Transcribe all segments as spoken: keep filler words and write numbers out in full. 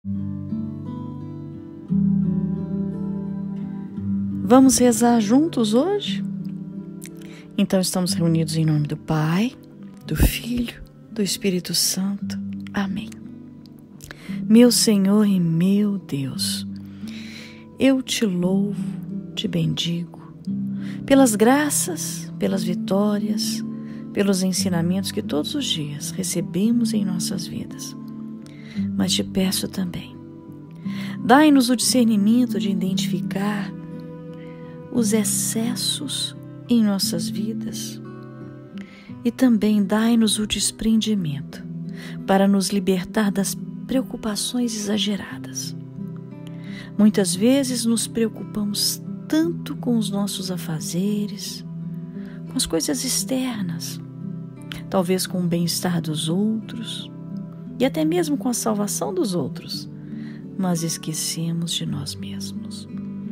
Vamos rezar juntos hoje? Então estamos reunidos em nome do Pai, do Filho, do Espírito Santo. Amém. Meu Senhor e meu Deus, eu te louvo, te bendigo, pelas graças, pelas vitórias, pelos ensinamentos que todos os dias recebemos em nossas vidas. Mas te peço também, dai-nos o discernimento de identificar os excessos em nossas vidas e também dai-nos o desprendimento para nos libertar das preocupações exageradas. Muitas vezes nos preocupamos tanto com os nossos afazeres, com as coisas externas, talvez com o bem-estar dos outros e até mesmo com a salvação dos outros, mas esquecemos de nós mesmos.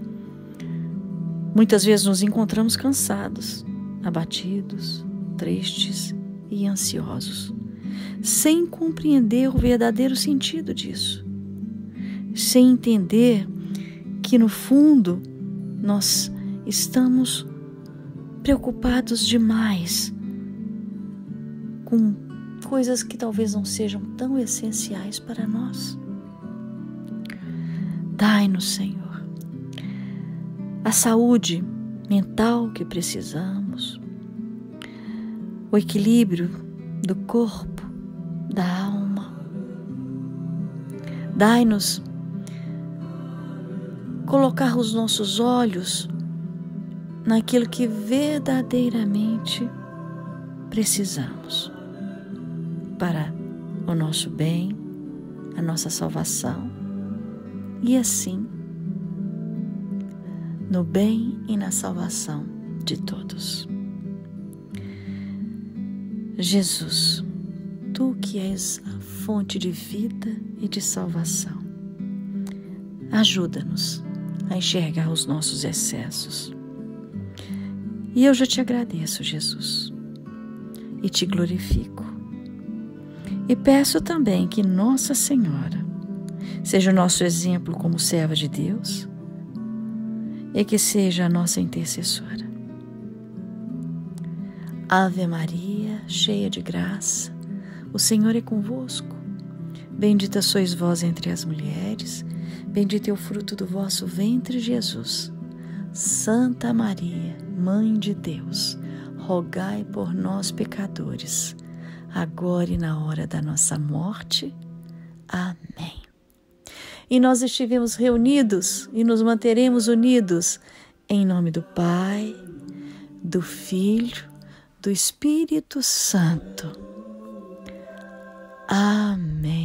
Muitas vezes nos encontramos cansados, abatidos, tristes e ansiosos, sem compreender o verdadeiro sentido disso, sem entender que no fundo nós estamos preocupados demais com coisas que talvez não sejam tão essenciais para nós. Dai-nos, Senhor, a saúde mental que precisamos, o equilíbrio do corpo, da alma. Dai-nos colocar os nossos olhos naquilo que verdadeiramente precisamos para o nosso bem, a nossa salvação e assim no bem e na salvação de todos. Jesus, Tu que és a fonte de vida e de salvação, ajuda-nos a enxergar os nossos excessos. E eu já te agradeço, Jesus, e te glorifico. E peço também que Nossa Senhora seja o nosso exemplo como serva de Deus e que seja a nossa intercessora. Ave Maria, cheia de graça, o Senhor é convosco. Bendita sois vós entre as mulheres, bendito é o fruto do vosso ventre, Jesus. Santa Maria, Mãe de Deus, rogai por nós, pecadores, agora e na hora da nossa morte. Amém. E nós estivemos reunidos e nos manteremos unidos em nome do Pai, do Filho, do Espírito Santo. Amém.